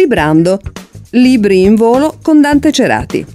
Librando. Libri in volo con Dante Cerati.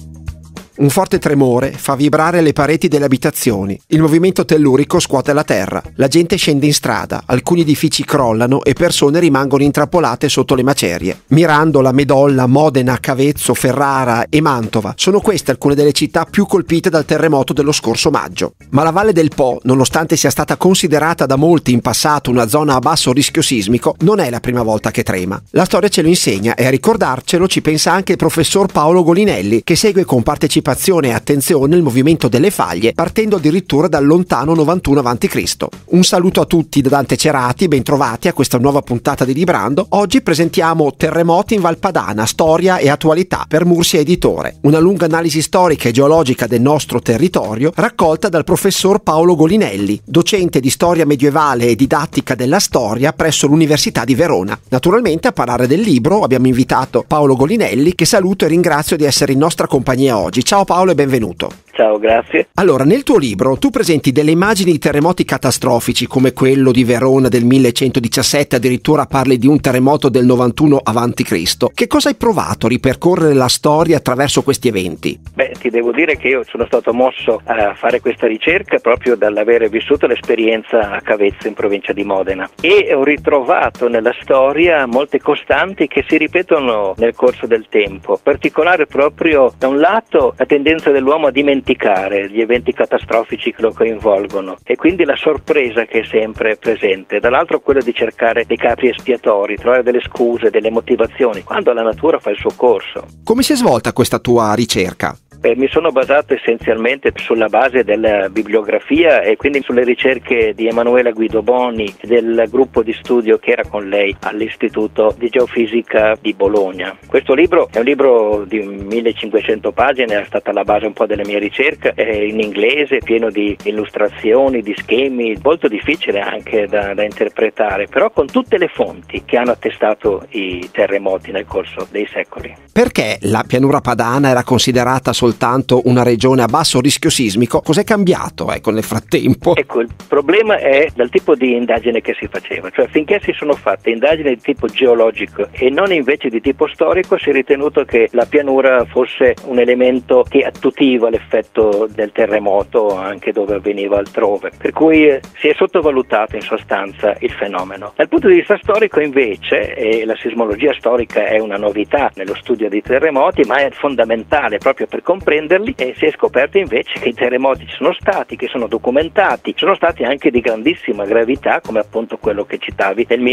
Un forte tremore fa vibrare le pareti delle abitazioni. Il movimento tellurico scuote la terra. La gente scende in strada, alcuni edifici crollano e persone rimangono intrappolate sotto le macerie. Mirandola, Medolla, Modena, Cavezzo, Ferrara e Mantova sono queste alcune delle città più colpite dal terremoto dello scorso maggio. Ma la Valle del Po, nonostante sia stata considerata da molti in passato una zona a basso rischio sismico, non è la prima volta che trema. La storia ce lo insegna e a ricordarcelo ci pensa anche il professor Paolo Golinelli, che segue con partecipazione e attenzione il movimento delle faglie, partendo addirittura dal lontano 91 a.C. Un saluto a tutti da Dante Cerati, bentrovati a questa nuova puntata di Librando. Oggi presentiamo Terremoti in Valpadana, storia e attualità per Mursia Editore, una lunga analisi storica e geologica del nostro territorio raccolta dal professor Paolo Golinelli, docente di storia medievale e didattica della storia presso l'Università di Verona. Naturalmente a parlare del libro abbiamo invitato Paolo Golinelli, che saluto e ringrazio di essere in nostra compagnia oggi. Ciao Paolo e benvenuto. Ciao, grazie. Allora, nel tuo libro tu presenti delle immagini di terremoti catastrofici come quello di Verona del 1117, addirittura parli di un terremoto del 91 a.C. Che cosa hai provato a ripercorrere la storia attraverso questi eventi? Ti devo dire che io sono stato mosso a fare questa ricerca proprio dall'avere vissuto l'esperienza a Cavezzo in provincia di Modena e ho ritrovato nella storia molte costanti che si ripetono nel corso del tempo, in particolare proprio da un lato la tendenza dell'uomo a dimenticare gli eventi catastrofici che lo coinvolgono e quindi la sorpresa che è sempre presente, dall'altro quello di cercare dei capri espiatori, trovare delle scuse, delle motivazioni, quando la natura fa il suo corso. Come si è svolta questa tua ricerca? Mi sono basato essenzialmente sulla base della bibliografia e quindi sulle ricerche di Emanuela Guidoboni e del gruppo di studio che era con lei all'Istituto di Geofisica di Bologna. Questo libro è un libro di 1500 pagine, è stata la base un po' delle mie ricerche, è in inglese, pieno di illustrazioni, di schemi, molto difficile anche da interpretare, però con tutte le fonti che hanno attestato i terremoti nel corso dei secoli. Perché la pianura padana era considerata soltanto una regione a basso rischio sismico? Cos'è cambiato nel frattempo? Ecco, il problema è dal tipo di indagine che si faceva, cioè finché si sono fatte indagini di tipo geologico e non invece di tipo storico, si è ritenuto che la pianura fosse un elemento che attutiva l'effetto del terremoto anche dove avveniva altrove, per cui si è sottovalutato in sostanza il fenomeno. Dal punto di vista storico invece, e la sismologia storica è una novità nello studio dei terremoti, ma è fondamentale proprio per comprenderli, e si è scoperto invece che i terremoti ci sono stati, che sono documentati, sono stati anche di grandissima gravità, come appunto quello che citavi del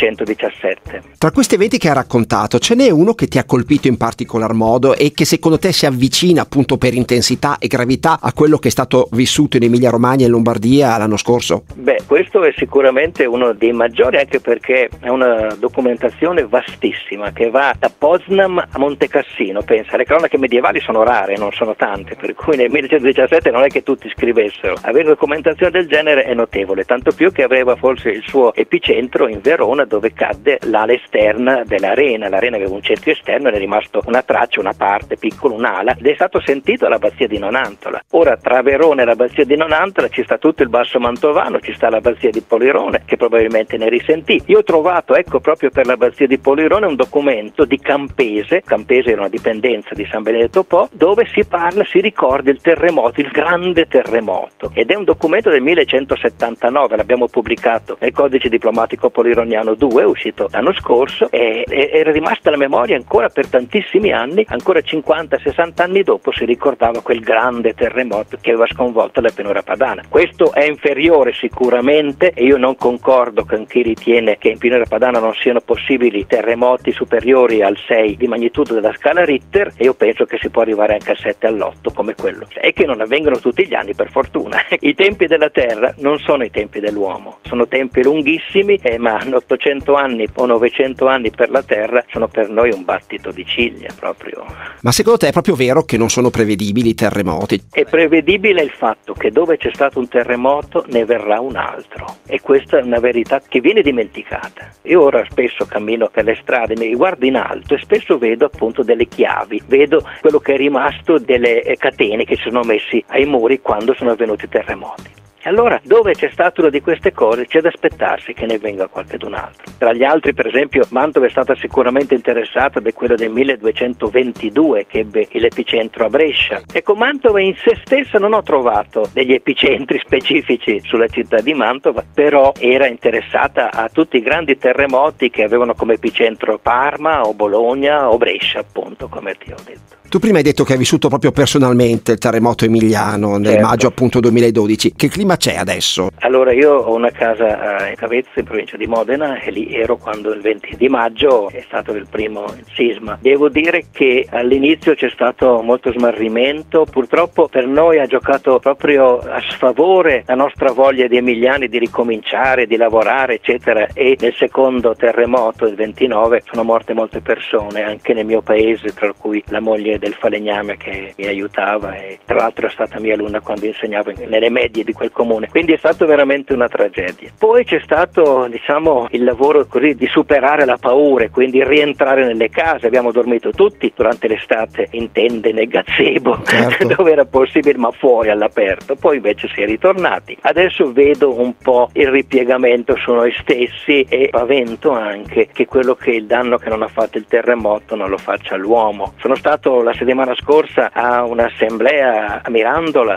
1117. Tra questi eventi che hai raccontato, ce n'è uno che ti ha colpito in particolar modo e che secondo te si avvicina appunto per intensità e gravità a quello che è stato vissuto in Emilia Romagna e Lombardia l'anno scorso? Questo è sicuramente uno dei maggiori, anche perché è una documentazione vastissima che va da Poznań a Montecassino. Pensa, le cronache medievali sono rare, non sono tante, per cui nel 1117 non è che tutti scrivessero. Avere documentazione del genere è notevole, tanto più che aveva forse il suo epicentro in Verona, dove cadde l'ala esterna dell'arena. L'arena aveva un cerchio esterno e ne è rimasto una traccia, una parte piccola, un'ala, ed è stato sentito all'abbazia di Nonantola. Ora, tra Verona e l'abbazia di Nonantola ci sta tutto il basso mantovano, ci sta l'abbazia di Polirone, che probabilmente ne risentì. Io ho trovato, proprio per l'abbazia di Polirone, un documento di Campese era una dipendenza di San Benedetto Po, dove si ricorda il terremoto, il grande terremoto, ed è un documento del 1179, l'abbiamo pubblicato nel Codice Diplomatico Polironiano 2, uscito l'anno scorso, e era rimasta la memoria ancora per tantissimi anni, ancora 50-60 anni dopo si ricordava quel grande terremoto che aveva sconvolto la pianura padana. Questo è inferiore sicuramente, e io non concordo con chi ritiene che in pianura padana non siano possibili terremoti superiori al 6 di magnitudo della scala Richter, e io penso che si può arrivare anche al 7 all'8 come quello, e che non avvengono tutti gli anni, per fortuna. I tempi della Terra non sono i tempi dell'uomo, sono tempi lunghissimi, ma 800 anni o 900 anni per la Terra sono per noi un battito di ciglia proprio. Ma secondo te è proprio vero che non sono prevedibili i terremoti? È prevedibile il fatto che dove c'è stato un terremoto ne verrà un altro, e questa è una verità che viene dimenticata. Io ora spesso cammino per le strade, mi guardo in alto e spesso vedo appunto delle chiavi, vedo quello che è rimasto delle catene che si sono messi ai muri quando sono avvenuti i terremoti. E allora, dove c'è stata una di queste cose, c'è da aspettarsi che ne venga qualcun altro. Tra gli altri, per esempio, Mantova è stata sicuramente interessata da quello del 1222 che ebbe l'epicentro a Brescia. Ecco, Mantova in se stessa non ho trovato degli epicentri specifici sulla città di Mantova, però era interessata a tutti i grandi terremoti che avevano come epicentro Parma o Bologna o Brescia, appunto, come ti ho detto. Tu prima hai detto che hai vissuto proprio personalmente il terremoto emiliano nel maggio appunto 2012. Che clima c'è adesso? Allora, io ho una casa a Cavezzo, in provincia di Modena, e lì ero quando il 20 di maggio è stato il primo sisma. Devo dire che all'inizio c'è stato molto smarrimento, purtroppo per noi ha giocato proprio a sfavore la nostra voglia di emiliani di ricominciare, di lavorare, eccetera, e nel secondo terremoto, il 29, sono morte molte persone, anche nel mio paese, tra cui la moglie del falegname che mi aiutava e tra l'altro è stata mia alunna quando insegnavo nelle medie di quel comune, quindi è stato veramente una tragedia. Poi c'è stato, diciamo, il lavoro così di superare la paura, quindi rientrare nelle case. Abbiamo dormito tutti durante l'estate in tende nel gazebo, certo, dove era possibile, ma fuori all'aperto. Poi invece si è ritornati. Adesso vedo un po' il ripiegamento su noi stessi e pavento anche che il danno che non ha fatto il terremoto non lo faccia l'uomo. Sono stato la settimana scorsa a un'assemblea a Mirandola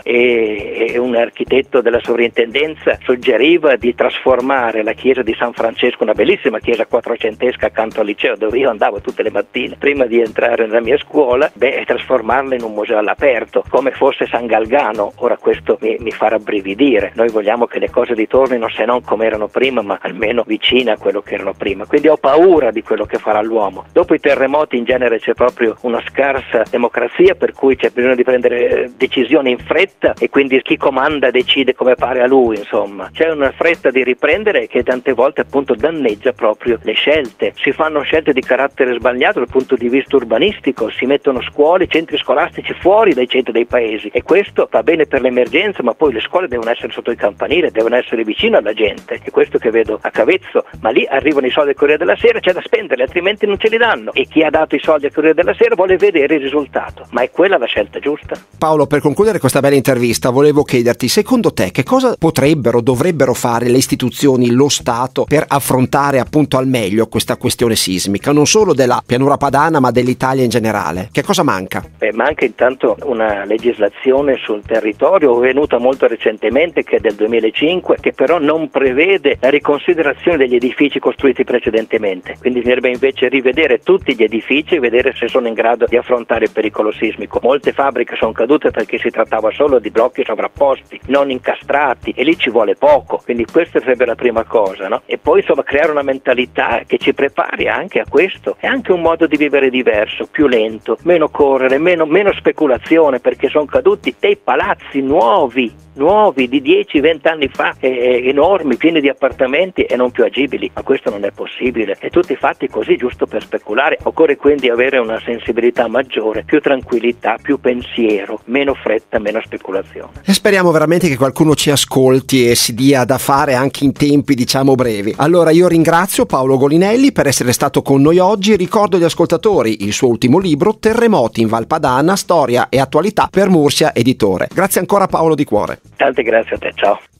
e un architetto della sovrintendenza suggeriva di trasformare la chiesa di San Francesco, una bellissima chiesa quattrocentesca accanto al liceo dove io andavo tutte le mattine prima di entrare nella mia scuola, e trasformarla in un museo all'aperto come fosse San Galgano. Ora questo mi fa rabbrividire. Noi vogliamo che le cose ritornino, se non come erano prima, ma almeno vicine a quello che erano prima. Quindi ho paura di quello che farà l'uomo. Dopo i terremoti in genere c'è proprio una scarsa democrazia, per cui c'è bisogno di prendere decisioni in fretta e quindi chi comanda decide come pare a lui, insomma. C'è una fretta di riprendere che tante volte appunto danneggia proprio le scelte. Si fanno scelte di carattere sbagliato dal punto di vista urbanistico, si mettono scuole, centri scolastici fuori dai centri dei paesi e questo va bene per l'emergenza, ma poi le scuole devono essere sotto il campanile, devono essere vicino alla gente. È questo che vedo a Cavezzo, ma lì arrivano i soldi al Corriere della Sera, c'è da spenderli, altrimenti non ce li danno, e chi ha dato i soldi al Corriere della Sera vuole vedere il risultato. Ma è quella la scelta giusta? Paolo, per concludere questa bella intervista volevo chiederti, secondo te che cosa potrebbero, dovrebbero fare le istituzioni, lo Stato per affrontare appunto al meglio questa questione sismica, non solo della pianura padana ma dell'Italia in generale? Che cosa manca? Manca intanto una legislazione sul territorio venuta molto recentemente, che è del 2005, che però non prevede la riconsiderazione degli edifici costruiti precedentemente, quindi bisognerebbe invece rivedere tutti gli edifici e vedere se sono in grado di affrontare il pericolo sismico. Molte fabbriche sono cadute perché si trattava solo di blocchi sovrapposti, non incastrati, e lì ci vuole poco, quindi questa sarebbe la prima cosa, no? E poi insomma creare una mentalità che ci prepari anche a questo, è anche un modo di vivere diverso, più lento, meno correre, meno speculazione, perché sono caduti dei palazzi nuovi di 10-20 anni fa, enormi, pieni di appartamenti e non più agibili, ma questo non è possibile, e tutti fatti così giusto per speculare. Occorre quindi avere una sensibilità maggiore, più tranquillità, più pensiero, meno fretta, meno speculazione. E speriamo veramente che qualcuno ci ascolti e si dia da fare anche in tempi diciamo brevi. Allora io ringrazio Paolo Golinelli per essere stato con noi oggi. Ricordo agli ascoltatori il suo ultimo libro Terremoti in Val Padana, storia e attualità, per Mursia Editore. Grazie ancora Paolo di cuore. Tante grazie a te, ciao.